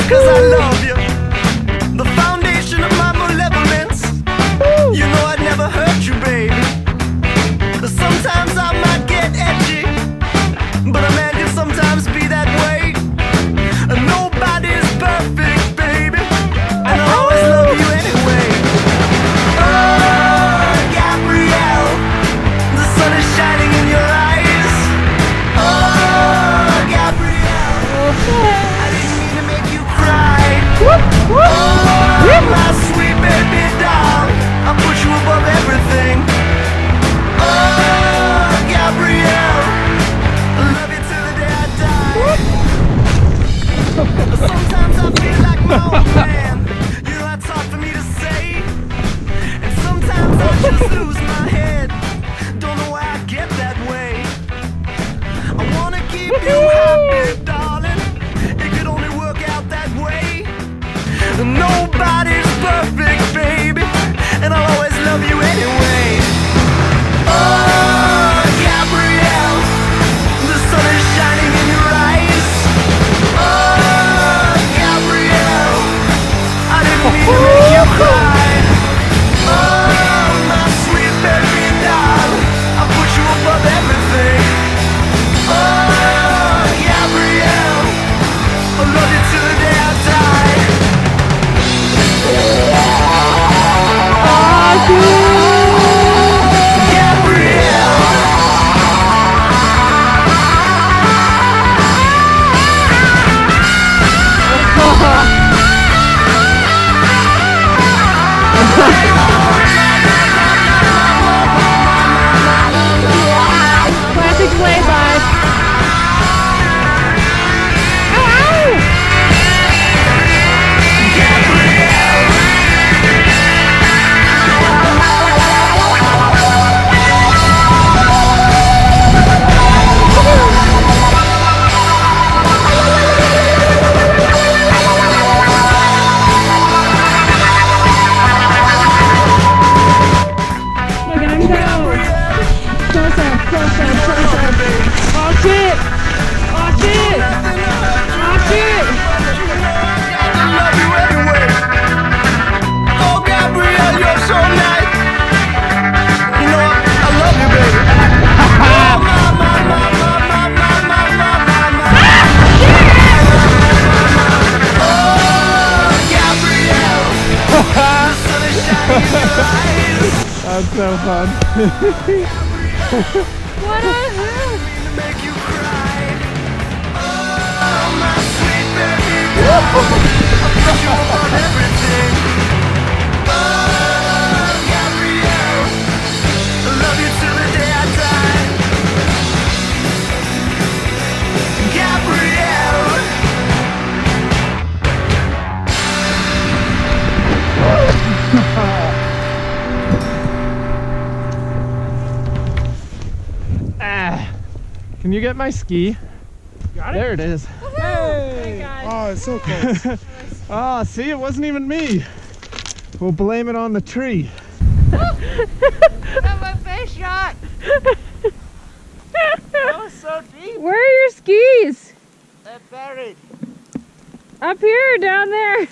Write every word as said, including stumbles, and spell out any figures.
'cause I love you, the foundation of my malevolence. You know I'd never hurt you, baby. Sometimes I might get edgy, but a man can sometimes be that way. Nobody's perfect, baby, and I'll always love you anyway. Oh, Gabrielle, the sun is shining in your eyes. Oh, Gabrielle, I didn't mean to make you cry. Oh, my sweet baby doll, I'll put you above everything. Oh, Gabrielle, I love you till the day I die. Sometimes I feel like my old man. You know that's hard for me to say. And sometimes I just lose my head. Don't know why I get that way. I wanna keep you happy, darling. It could only work out that way. Nobody's perfect, baby, and I'll always love you anyway. Oh, Gabrielle, the sun is shining in your eyes. Oh, Gabrielle, I didn't mean to make you cry. Oh, my sweet baby doll, I'll put you above everything. Oh, Gabrielle, I'll love you till the day I die. Classic play by. That's so fun. What a hoot! Make you cry. Oh, my sweet baby, I'll put you on everything. Oh, Gabrielle, I love you till the day I die. Gabrielle. Ah, can you get my ski? Got it? There it is. Hey! Oh, it's so close. Oh, see, it wasn't even me. We'll blame it on the tree. Got my face shot. That was so deep. Where are your skis? They're buried. Up here or down there?